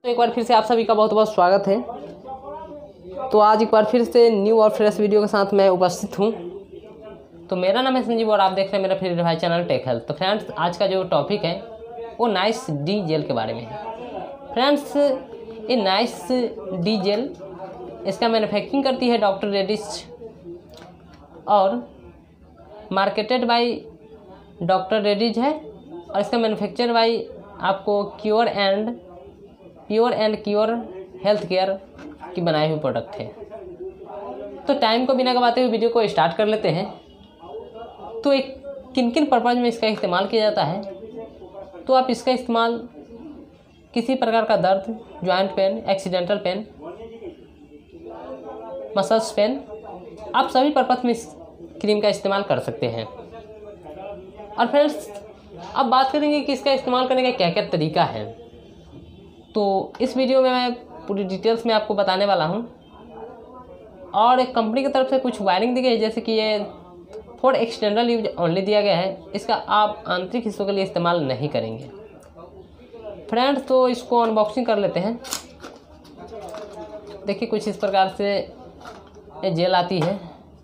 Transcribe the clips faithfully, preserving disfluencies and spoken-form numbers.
तो एक बार फिर से आप सभी का बहुत बहुत स्वागत है। तो आज एक बार फिर से न्यू और फ्रेश वीडियो के साथ मैं उपस्थित हूँ। तो मेरा नाम है संजीव और आप देख रहे हैं मेरा फिर भाई चैनल टेक हेल्थ। तो फ्रेंड्स, आज का जो टॉपिक है वो नाइस डी जेल के बारे में है। फ्रेंड्स, ये नाइस डी जेल इसका मैन्युफैक्चरिंग करती है डॉक्टर रेडिस और मार्केटेड बाय डॉक्टर रेडिस है, और इसका मैन्युफैक्चर बाय आपको cure and pure and cure health care की बनाई हुई प्रोडक्ट है। तो टाइम को बिना गवाते हुए वीडियो को स्टार्ट कर लेते हैं। तो एक किन किन पर्पज़ में इसका इस्तेमाल किया जाता है, तो आप इसका इस्तेमाल किसी प्रकार का दर्द, joint pain, accidental pain, muscles pain, आप सभी पर्पज़ में इस क्रीम का इस्तेमाल कर सकते हैं। और फ्रेंड्स, अब बात करेंगे कि इसका इस्तेमाल करने का क्या क्या तरीका है। तो इस वीडियो में मैं पूरी डिटेल्स में आपको बताने वाला हूं। और एक कंपनी की तरफ से कुछ वायरिंग दी गई है, जैसे कि ये फॉर एक्सटर्नल यूज ओनली दिया गया है, इसका आप आंतरिक हिस्सों के लिए इस्तेमाल नहीं करेंगे। फ्रेंड्स, तो इसको अनबॉक्सिंग कर लेते हैं। देखिए, कुछ इस प्रकार से ये जेल आती है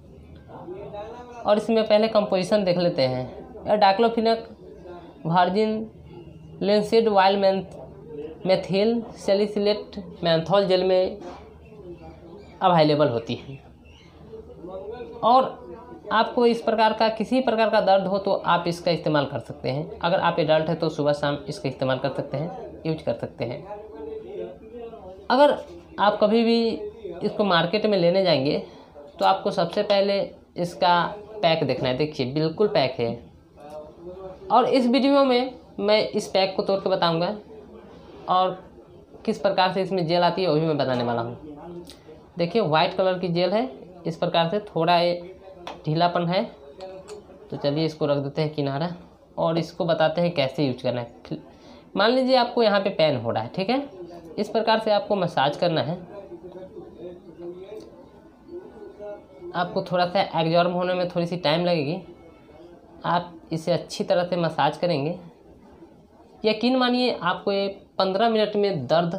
और इसमें पहले कंपोजिशन देख लेते हैं। Diclofenac virgin linseed wild mint methyl salicylate menthol gel में अवेलेबल होती है। और आपको इस प्रकार का किसी प्रकार का दर्द हो तो आप इसका इस्तेमाल कर सकते हैं। अगर आप एडल्ट है तो सुबह शाम इसका इस्तेमाल कर सकते हैं, यूज कर सकते हैं। अगर आप कभी भी इसको मार्केट में लेने जाएंगे तो आपको सबसे पहले इसका पैक देखना है। देखिए, बिल्कुल पैक है। और इस वीडियो में मैं इस पैक को तोड़ के बताऊंगा और किस प्रकार से इसमें जेल आती है वो भी मैं बताने वाला हूँ। देखिए, वाइट कलर की जेल है। इस प्रकार से थोड़ा ये ढीलापन है। तो चलिए इसको रख देते हैं किनारा और इसको बताते हैं कैसे यूज करना है। मान लीजिए आपको यहाँ पे पेन हो रहा है, ठीक है। इस प्रकार से आपको मसाज करना है। आपको थोड़ा सा एग्जॉर्म होने में थोड़ी सी टाइम लगेगी। आप इसे अच्छी तरह से मसाज करेंगे, यकीन मानिए आपको ये पंद्रह मिनट में दर्द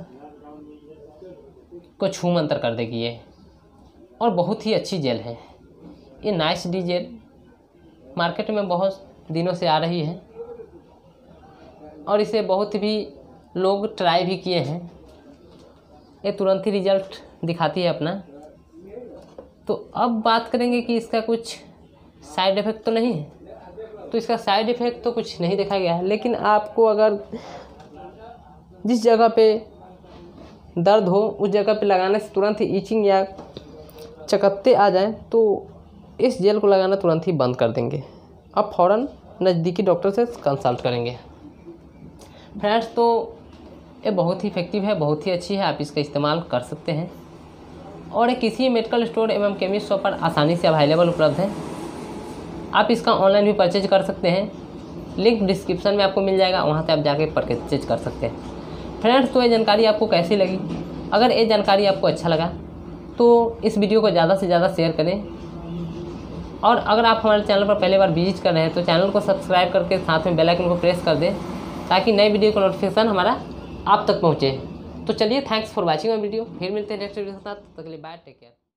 को छू मंतर कर देगी ये। और बहुत ही अच्छी जेल है ये। नाइस डी जेल मार्केट में बहुत दिनों से आ रही है और इसे बहुत भी लोग ट्राई भी किए हैं। ये तुरंत ही रिजल्ट दिखाती है अपना। तो अब बात करेंगे कि इसका कुछ साइड इफ़ेक्ट तो नहीं है। तो इसका साइड इफ़ेक्ट तो कुछ नहीं देखा गया है, लेकिन आपको अगर जिस जगह पे दर्द हो उस जगह पे लगाने से तुरंत ही ईचिंग या चकत्ते आ जाएं तो इस जेल को लगाना तुरंत ही बंद कर देंगे। अब फ़ौरन नज़दीकी डॉक्टर से कंसल्ट करेंगे। फ्रेंड्स, तो ये बहुत ही इफेक्टिव है, बहुत ही अच्छी है। आप इसका इस्तेमाल कर सकते हैं और ये किसी मेडिकल स्टोर एवं केमिस्ट शॉप पर आसानी से अवेलेबल उपलब्ध है। आप इसका ऑनलाइन भी परचेज कर सकते हैं। लिंक डिस्क्रिप्शन में आपको मिल जाएगा, वहाँ से आप जाके परचेज कर सकते हैं। फ्रेंड्स, तो ये जानकारी आपको कैसी लगी? अगर ये जानकारी आपको अच्छा लगा तो इस वीडियो को ज़्यादा से ज़्यादा शेयर करें। और अगर आप हमारे चैनल पर पहली बार विजिट कर रहे हैं तो चैनल को सब्सक्राइब करके साथ में बेल आइकन को प्रेस कर दें, ताकि नई वीडियो का नोटिफिकेशन हमारा आप तक पहुँचे। तो चलिए, thanks for watching my video. फिर मिलते हैं नेक्स्ट वीडियो के साथ। तब तक के लिए बाय, टेक केयर।